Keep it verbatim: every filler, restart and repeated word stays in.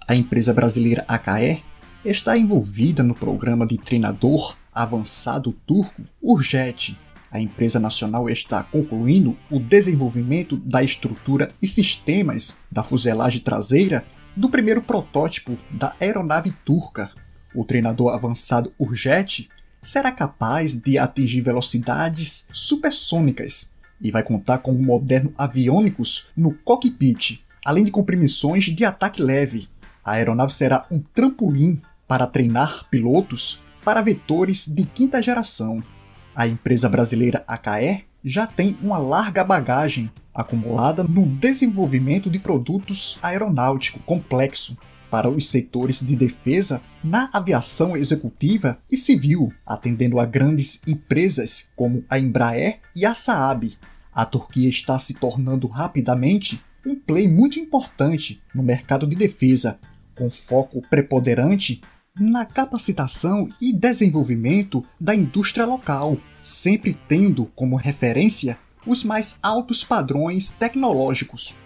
A empresa brasileira A K E está envolvida no programa de treinador avançado turco Urjet. A empresa nacional está concluindo o desenvolvimento da estrutura e sistemas da fuselagem traseira do primeiro protótipo da aeronave turca. O treinador avançado Urjet será capaz de atingir velocidades supersônicas e vai contar com um moderno aviônicos no cockpit, além de compressões de ataque leve. A aeronave será um trampolim para treinar pilotos para vetores de quinta geração. A empresa brasileira A K E já tem uma larga bagagem acumulada no desenvolvimento de produtos aeronáuticos complexos para os setores de defesa na aviação executiva e civil, atendendo a grandes empresas como a Embraer e a Saab. A Turquia está se tornando rapidamente um play muito importante no mercado de defesa, com foco preponderante na capacitação e desenvolvimento da indústria local, sempre tendo como referência os mais altos padrões tecnológicos.